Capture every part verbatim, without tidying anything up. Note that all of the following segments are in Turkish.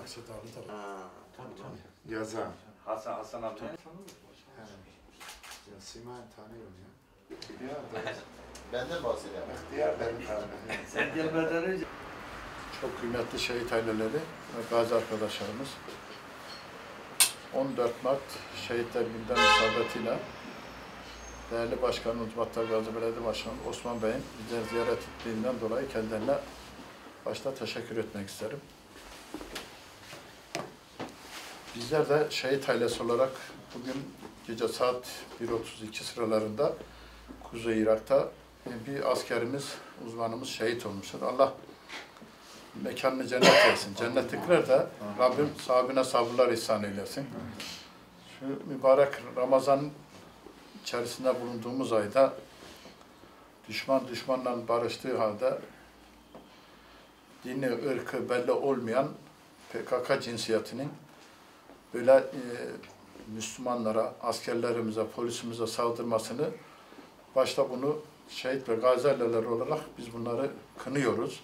Akçadağlı da var. Tabii tabii. Yazan. Hasan, Hasan abi. Ya Simay'ı tanıyorum ya. Benden bahsediyorum. İhtiyar benim tanıyorum. Sen gelmeden önce. Çok kıymetli şehit aileleri ve gazi arkadaşlarımız. on dört Mart Şehitler Gündem isabetiyle değerli Başkanımız Battal Gazi Belediye Başkanı Osman Bey'in bizleri ziyaret ettiğinden dolayı kendilerine başta teşekkür etmek isterim. Bizler de şehit ailesi olarak bugün gece saat bir otuz iki sıralarında Kuzey Irak'ta bir askerimiz, uzmanımız şehit olmuştur. Allah mekanını cennet etsin. Cennetlikler de Rabbim sahibine sabırlar ihsan eylesin. Şu mübarek Ramazan içerisinde bulunduğumuz ayda düşman düşmanla barıştığı halde dini, ırkı belli olmayan P K K cinsiyetinin böyle e, Müslümanlara, askerlerimize, polisimize saldırmasını, başta bunu şehit ve gazi aileleri olarak biz bunları kınıyoruz.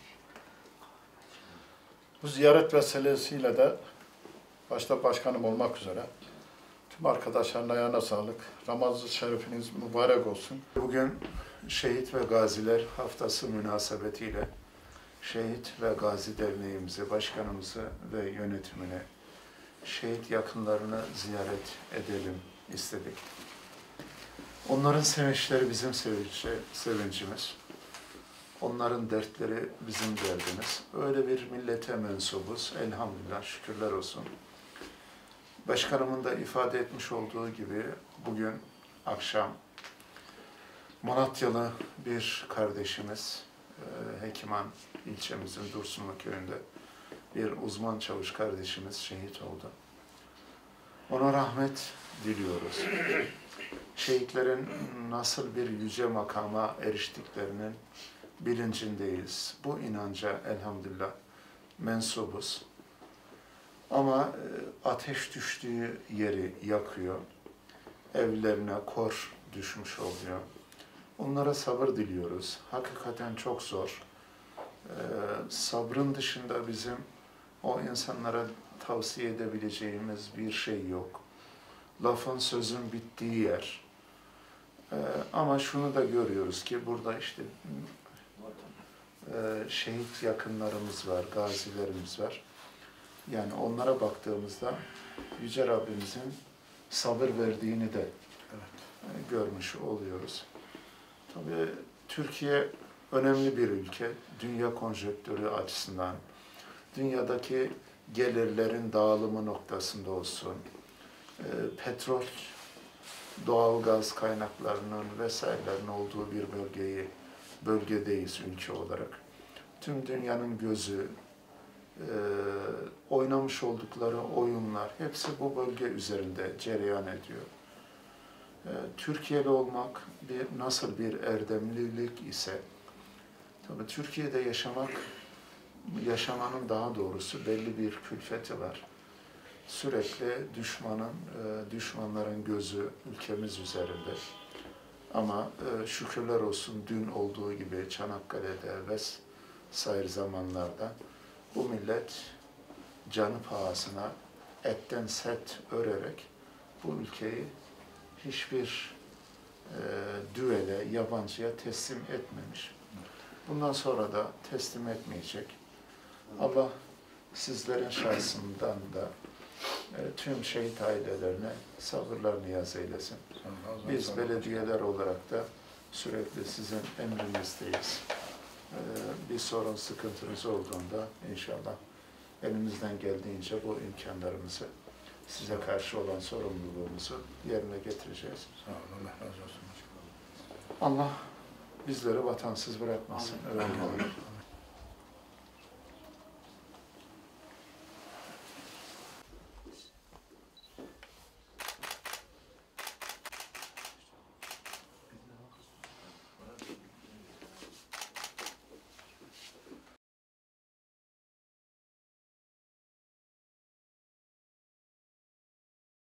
Bu ziyaret vesilesiyle de başta başkanım olmak üzere tüm arkadaşların ayağına sağlık. Ramazan şerifiniz mübarek olsun. Bugün Şehit ve Gaziler Haftası münasebetiyle Şehit ve Gazi Derneğimizi, başkanımızı ve yönetimini, şehit yakınlarını ziyaret edelim istedik. Onların sevinçleri bizim sevinci, sevincimiz. Onların dertleri bizim derdimiz. Öyle bir millete mensubuz. Elhamdülillah, şükürler olsun. Başkanımın da ifade etmiş olduğu gibi bugün akşam Malatyalı bir kardeşimiz, Hekiman ilçemizin Dursunlu köyünde bir uzman çavuş kardeşimiz şehit oldu. Ona rahmet diliyoruz. Şehitlerin nasıl bir yüce makama eriştiklerinin bilincindeyiz. Bu inanca elhamdülillah mensubuz. Ama ateş düştüğü yeri yakıyor. Evlerine kor düşmüş oluyor. Onlara sabır diliyoruz. Hakikaten çok zor. Ee, sabrın dışında bizim o insanlara tavsiye edebileceğimiz bir şey yok. Lafın sözün bittiği yer. Ee, ama şunu da görüyoruz ki burada işte e, şehit yakınlarımız var, gazilerimiz var. Yani onlara baktığımızda Yüce Rabbimizin sabır verdiğini de evet. görmüş oluyoruz. Tabii Türkiye önemli bir ülke, dünya konjonktürü açısından, dünyadaki gelirlerin dağılımı noktasında olsun, e, petrol, doğalgaz kaynaklarının vesairelerin olduğu bir bölgeyi, bölgedeyiz ülke olarak. Tüm dünyanın gözü, e, oynamış oldukları oyunlar, hepsi bu bölge üzerinde cereyan ediyor. Türkiye'li olmak bir, nasıl bir erdemlilik ise, tabii Türkiye'de yaşamak, yaşamanın daha doğrusu belli bir külfeti var. Sürekli düşmanın, düşmanların gözü ülkemiz üzerinde. Ama şükürler olsun dün olduğu gibi Çanakkale'de vesaire zamanlarda bu millet canı pahasına etten set örerek bu ülkeyi hiçbir e, düele, yabancıya teslim etmemiş. Bundan sonra da teslim etmeyecek. Allah sizlerin şahsından da e, tüm şehit ailelerine sabırlar niyaz eylesin. Biz belediyeler olarak da sürekli sizin emrinizdeyiz. E, bir sorun, sıkıntınız olduğunda inşallah elimizden geldiğince bu imkanlarımızı size karşı olan sorumluluğumuzu yerine getireceğiz. Sağ olun, Allah razı olsun. Allah bizleri vatansız bırakmasın. Öyle